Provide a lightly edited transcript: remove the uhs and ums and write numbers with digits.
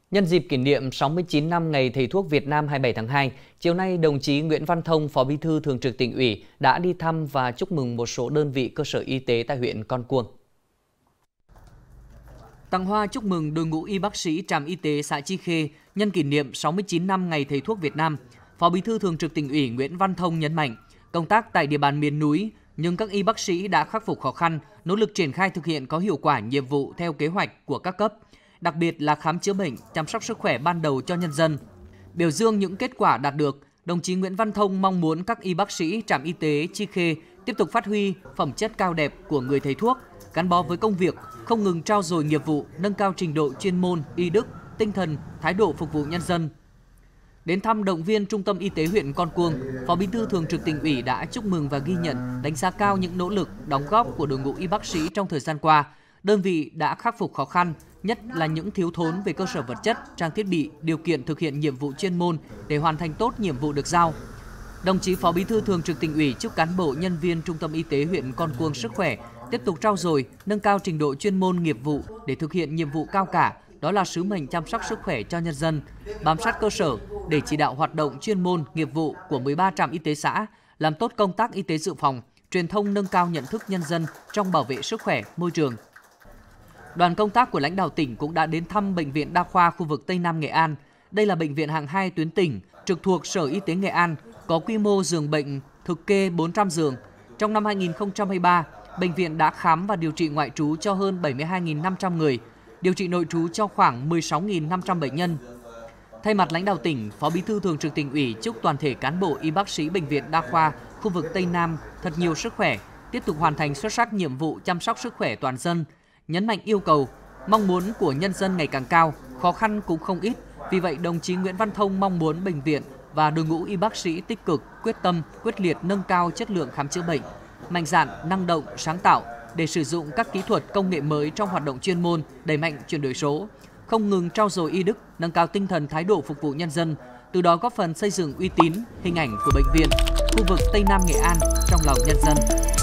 Nhân dịp kỷ niệm 69 năm Ngày Thầy thuốc Việt Nam 27 tháng 2, chiều nay đồng chí Nguyễn Văn Thông, Phó Bí thư Thường trực Tỉnh ủy đã đi thăm và chúc mừng một số đơn vị cơ sở y tế tại huyện Con Cuông. Tặng hoa chúc mừng đội ngũ y bác sĩ trạm y tế xã Chi Khê nhân kỷ niệm 69 năm Ngày Thầy thuốc Việt Nam, Phó Bí thư Thường trực Tỉnh ủy Nguyễn Văn Thông nhấn mạnh, công tác tại địa bàn miền núi, nhưng các y bác sĩ đã khắc phục khó khăn, nỗ lực triển khai thực hiện có hiệu quả nhiệm vụ theo kế hoạch của các cấp, đặc biệt là khám chữa bệnh, chăm sóc sức khỏe ban đầu cho nhân dân. Biểu dương những kết quả đạt được, đồng chí Nguyễn Văn Thông mong muốn các y bác sĩ trạm y tế Chi Khê tiếp tục phát huy phẩm chất cao đẹp của người thầy thuốc, gắn bó với công việc, không ngừng trau dồi nghiệp vụ, nâng cao trình độ chuyên môn, y đức, tinh thần, thái độ phục vụ nhân dân. Đến thăm động viên Trung tâm Y tế huyện Con Cuông, Phó Bí thư Thường trực Tỉnh ủy đã chúc mừng và ghi nhận, đánh giá cao những nỗ lực, đóng góp của đội ngũ y bác sĩ trong thời gian qua. Đơn vị đã khắc phục khó khăn, nhất là những thiếu thốn về cơ sở vật chất, trang thiết bị, điều kiện thực hiện nhiệm vụ chuyên môn để hoàn thành tốt nhiệm vụ được giao. Đồng chí Phó Bí thư Thường trực Tỉnh ủy chúc cán bộ nhân viên Trung tâm Y tế huyện Con Cuông sức khỏe, tiếp tục trau dồi, nâng cao trình độ chuyên môn nghiệp vụ để thực hiện nhiệm vụ cao cả, đó là sứ mệnh chăm sóc sức khỏe cho nhân dân, bám sát cơ sở để chỉ đạo hoạt động chuyên môn nghiệp vụ của 13 trạm y tế xã, làm tốt công tác y tế dự phòng, truyền thông nâng cao nhận thức nhân dân trong bảo vệ sức khỏe, môi trường. Đoàn công tác của lãnh đạo tỉnh cũng đã đến thăm Bệnh viện Đa khoa khu vực Tây Nam Nghệ An. Đây là bệnh viện hạng 2 tuyến tỉnh, trực thuộc Sở Y tế Nghệ An, có quy mô giường bệnh thực kê 400 giường. Trong năm 2023, bệnh viện đã khám và điều trị ngoại trú cho hơn 72.500 người, điều trị nội trú cho khoảng 16.500 bệnh nhân. Thay mặt lãnh đạo tỉnh, Phó Bí thư Thường trực Tỉnh ủy chúc toàn thể cán bộ y bác sĩ Bệnh viện Đa khoa khu vực Tây Nam thật nhiều sức khỏe, tiếp tục hoàn thành xuất sắc nhiệm vụ chăm sóc sức khỏe toàn dân. Nhấn mạnh yêu cầu, mong muốn của nhân dân ngày càng cao, khó khăn cũng không ít. Vì vậy, đồng chí Nguyễn Văn Thông mong muốn bệnh viện và đội ngũ y bác sĩ tích cực, quyết tâm, quyết liệt nâng cao chất lượng khám chữa bệnh, mạnh dạn, năng động, sáng tạo để sử dụng các kỹ thuật công nghệ mới trong hoạt động chuyên môn, đẩy mạnh chuyển đổi số, không ngừng trau dồi y đức, nâng cao tinh thần thái độ phục vụ nhân dân, từ đó góp phần xây dựng uy tín, hình ảnh của bệnh viện, khu vực Tây Nam Nghệ An trong lòng nhân dân.